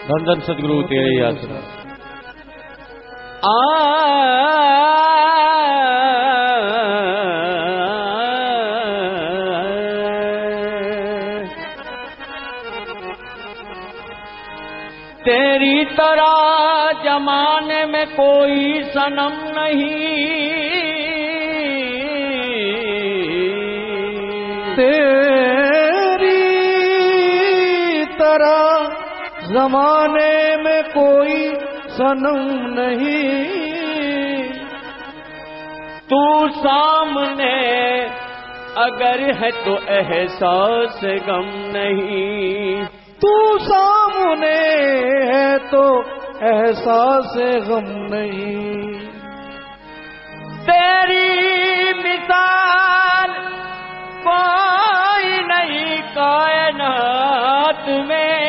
धन धन सदगुरु तेरे ही आसरा। तेरी तरह जमाने में कोई सनम नहीं, तेरी तरह जमाने में कोई सनम नहीं। तू सामने अगर है तो एहसास गम नहीं, तू सामने है तो एहसास गम नहीं। तेरी मिसाल कोई नहीं कायनात में,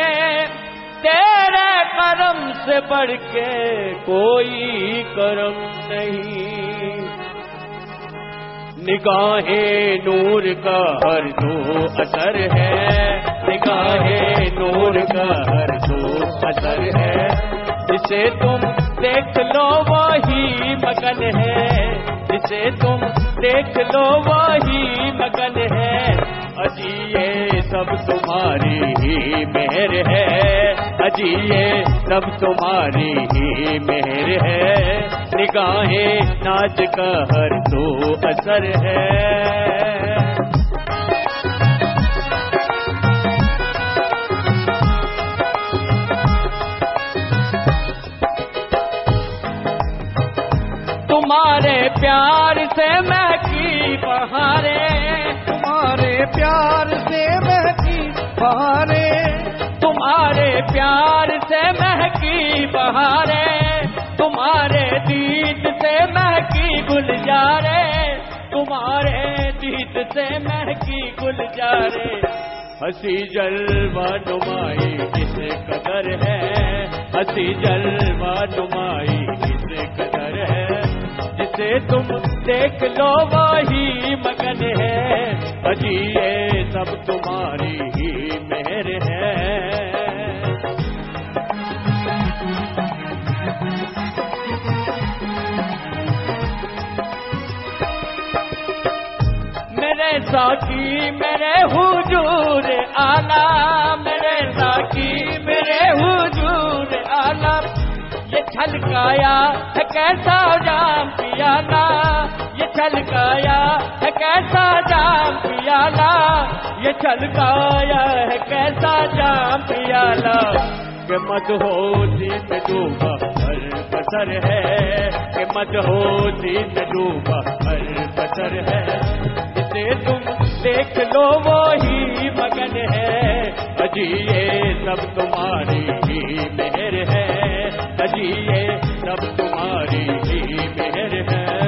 तेरे करम से बढ़ के कोई करम नहीं। निगाहे नूर का हर दो असर है, निगाहे नूर का हर दो असर है। जिसे तुम देख लो वही मगन है, जिसे तुम देख लो वही मगन है। अजी ये सब तुम्हारी ही मेहर है, अजी ये सब तुम्हारी ही मेहर है। निगाहें नाज का हर दो असर है। तुम्हारे प्यार से महकी बहारें, तुम्हारे प्यार से महकी बहारें, तुम्हारे प्यार से महकी बहारें। तुम्हारे दीद से महकी गुलजारें, तुम्हारे दीद से महकी गुलजारें। हंसी जलवा नुमाई किस कदर है, हंसी जलवा नुमाई किस कदर है। जिसे तुम देख लो वही मगन है, अजी ये सब तुम्हारी ही मेहर है। मेरे साकी मेरे हुजूर आला, मेरे साकी मेरे हुजूर आला। ये छलकाया है कैसा जाम पियाला, ये छलकाया है कैसा जाम पियाला, ये छलकाया है कैसा जाम पियाला। कि मदहोशी में डूबा हर बसर है, कि मदहोशी में डूबा हर बसर है। जिसे तुम देख लो वो ही मगन है, अजी ये सब तुम्हारी ही मेहर है, अजी ये सब तुम्हारी ही मेहर है।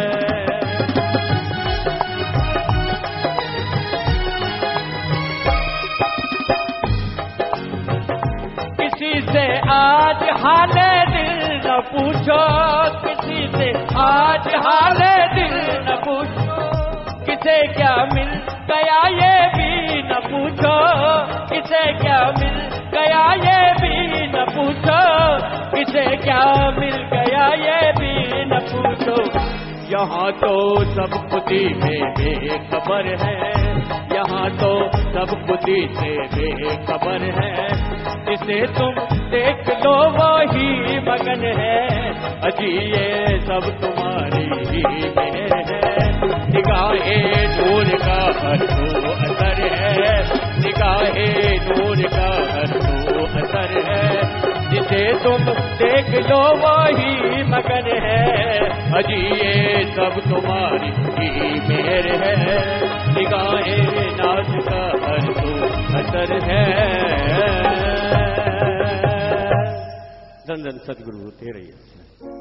किसी से आज हाले दिल न पूछो, किसी से आज हाले दिल न पूछो। किसे क्या मिल गया ये भी न पूछो, किसे क्या मिल गया ये भी न पूछो, किसे क्या मिल गया ये भी न पूछो। यहाँ तो सब खुदी में बेखबर है, यहाँ तो सब खुदी से बेखबर है। जिसे तुम देख लो वही मगन है, अजी ये सब तुम्हारी ही मेहर है। निगाहे नूर का हर दो असर है, निगाहे नूर का हर दो असर है। जिसे तुम देख लो वही मगन है, अजी ये सब तुम्हारी ही मेहर है। निगाहे नाज का हर दो असर है। धन धन सदगुरु तेरे ही आसरा।